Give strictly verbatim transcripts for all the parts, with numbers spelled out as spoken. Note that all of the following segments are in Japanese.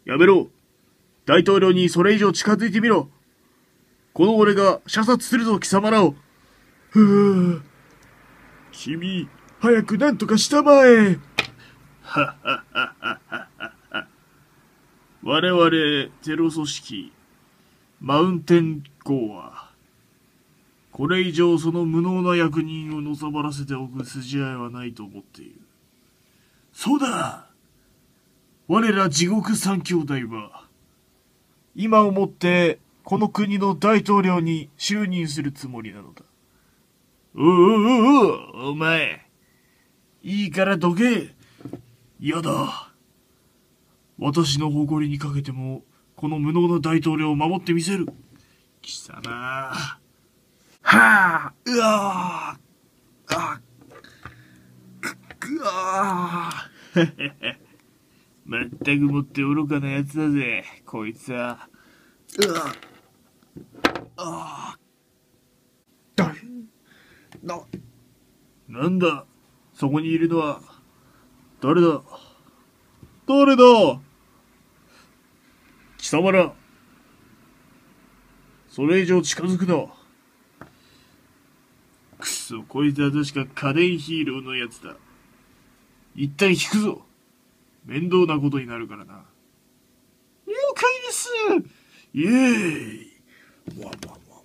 やめろ。大統領にそれ以上近づいてみろ。この俺が射殺するぞ、貴様らを。ふぅ。君、早く何とかしたまえ。はっはっはっはっはっは。我々、テロ組織、マウンテン号は、これ以上その無能な役人をのさばらせておく筋合いはないと思っている。そうだ！我ら地獄三兄弟は、今をもってこの国の大統領に就任するつもりなのだ。おうおうおうおう、お前。いいからどけ。嫌だ。私の誇りにかけても、この無能な大統領を守ってみせる。貴様。はあ、うわー、あ、く、くわー。まったくもって愚かなやつだぜ、こいつは。うわ、ああ。だ、な、なんだ、そこにいるのは、誰だ誰だ貴様ら。それ以上近づくな。くそ、こいつは確か家電ヒーローのやつだ。一旦引くぞ。面倒なことになるからな。了解です。イエーイ。わわわわ。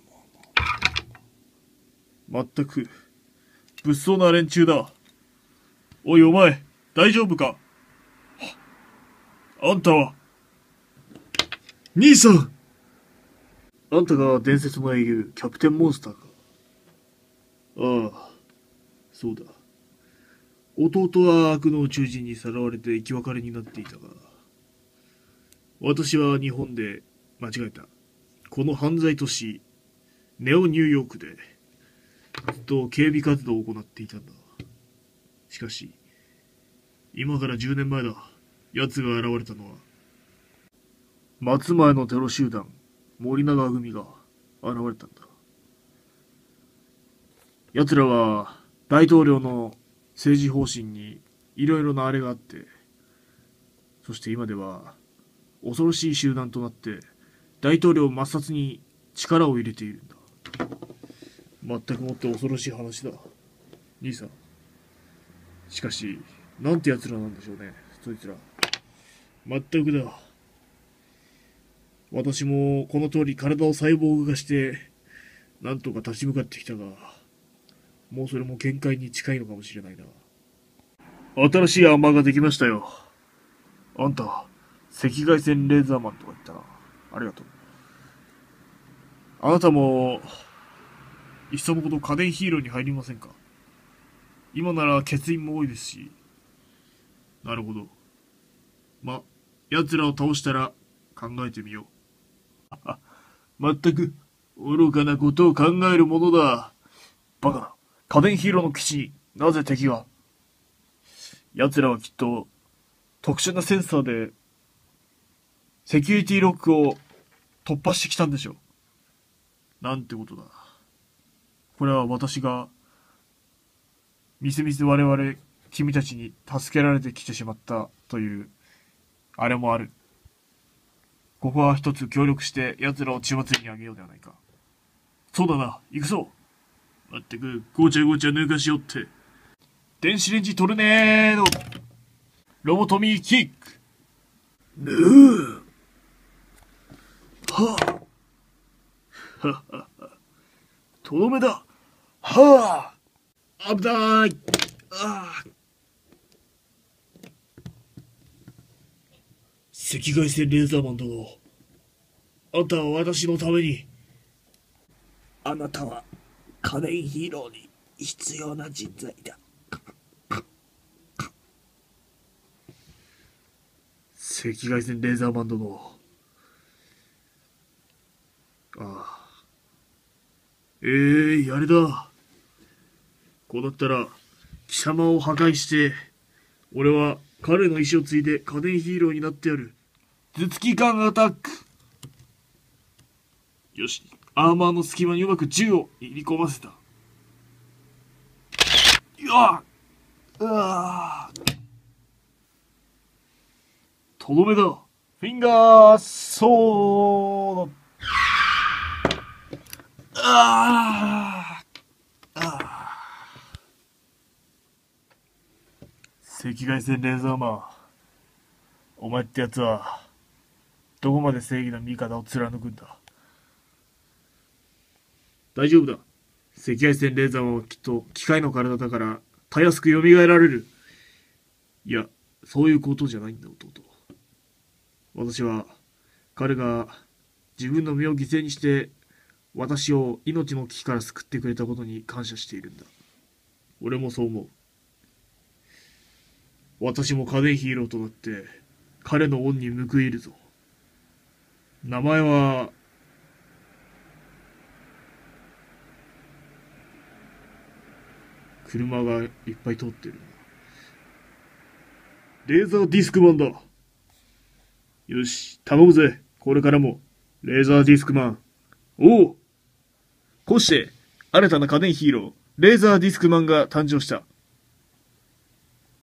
まったく、物騒な連中だ。おいお前、大丈夫か？あんたは？兄さん！あんたが伝説の英雄、キャプテンモンスターか。ああ、そうだ。弟は悪の宇宙人にさらわれて生き別れになっていたが、私は日本で、間違えた。この犯罪都市、ネオニューヨークで、ずっと警備活動を行っていたんだ。しかし、今からじゅうねんまえだ。奴が現れたのは、松前のテロ集団、森永組が現れたんだ。奴らは、大統領の政治方針にいろいろなあれがあって、そして今では恐ろしい集団となって大統領抹殺に力を入れているんだ。全くもって恐ろしい話だ、兄さん。しかし、なんて奴らなんでしょうね、そいつら。全くだ。私もこの通り体をサイボーグ化して、なんとか立ち向かってきたが、もうそれも限界に近いのかもしれないな。新しいアーマーができましたよ。あんた、赤外線レーザーマンとか言ったな。ありがとう。あなたも、いっそのこと家電ヒーローに入りませんか？今なら欠員も多いですし。なるほど。ま、奴らを倒したら考えてみよう。まったく、愚かなことを考えるものだ。バカだ。家電ヒーローの基地になぜ敵が？奴らはきっと特殊なセンサーでセキュリティロックを突破してきたんでしょう。なんてことだ。これは私がみすみす我々君たちに助けられてきてしまったというあれもある。ここは一つ協力して奴らを血祭りにあげようではないか。そうだな、行くぞ。まったくごちゃごちゃ抜かしよって。電子レンジトルネード、ロボトミーキック。ぬぅ。はあ。ははは。とどめだ。はあ。危ない。ああ。赤外線レーザーマン殿。あんたは私のために。 あなたは家電ヒーローに必要な人材だ。 赤外線レーザーマン殿。ああ。ええー、やれだ。こうなったら、貴様を破壊して、俺は彼の意志を継いで家電ヒーローになってやる。頭突きガンアタック。よし、アーマーの隙間にうまく銃を入り込ませた。よっ、うわー、とどめだ。フフィンガーソード。ああ。ああ。赤外線レーザーマン。お前ってやつは、どこまで正義の味方を貫くんだ。大丈夫だ。赤外線レーザーマンはきっと機械の体だから、たやすく蘇られる。いや、そういうことじゃないんだ、弟。私は、彼が自分の身を犠牲にして、私を命の危機から救ってくれたことに感謝しているんだ。俺もそう思う。私も家電ヒーローとなって、彼の恩に報いるぞ。名前は、車がいっぱい通ってるな。レーザーディスクマンだ。よし、頼むぜ。これからも、レーザーディスクマン。おう。こうして、新たな家電ヒーロー、レーザーディスクマンが誕生した。